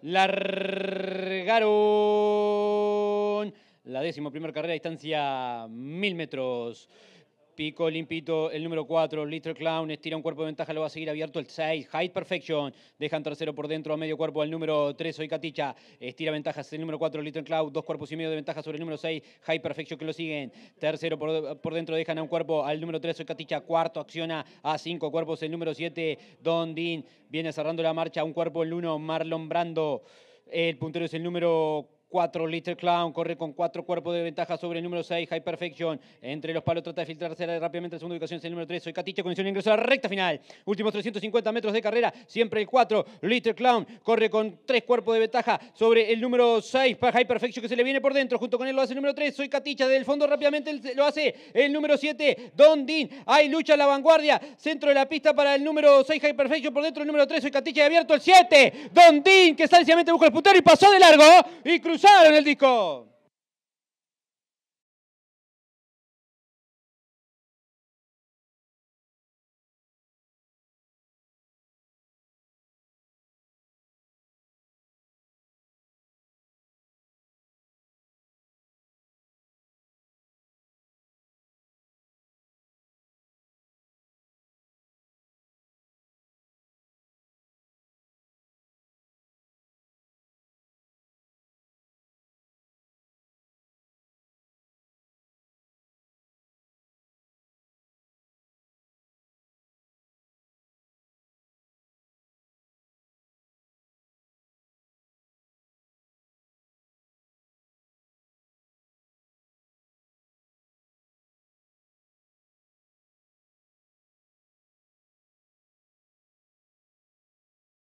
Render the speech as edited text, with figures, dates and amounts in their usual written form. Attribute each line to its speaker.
Speaker 1: Largaron la 11ª carrera, distancia 1000 metros. Pico limpito el número 4, Little Clown, estira un cuerpo de ventaja, lo va a seguir abierto el 6, High Perfection, dejan tercero por dentro a medio cuerpo al número 3, Soy Caticha, estira ventajas el número 4, Little Clown, 2 cuerpos y medio de ventaja sobre el número 6, High Perfection que lo siguen, tercero por dentro dejan a un cuerpo al número 3, Soy Caticha, cuarto acciona a 5 cuerpos el número 7, Don Dean, viene cerrando la marcha, un cuerpo el 1, Marlon Brando, el puntero es el número 4, Little Clown, corre con 4 cuerpos de ventaja sobre el número 6, High Perfection. Entre los palos trata de filtrarse rápidamente. La segunda ubicación es el número 3, Soy Caticha, con de ingreso a la recta final. Últimos 350 metros de carrera, siempre el 4, Little Clown, corre con 3 cuerpos de ventaja sobre el número 6, High Perfection, que se le viene por dentro. Junto con él lo hace el número 3, Soy Caticha, del fondo rápidamente lo hace el número 7, Don Dean. Hay lucha a la vanguardia, centro de la pista para el número 6, High Perfection, por dentro el número 3, Soy Caticha, y abierto el 7, Don Dean, que sencillamente busca el puntero y pasó de largo y cruzaron el disco.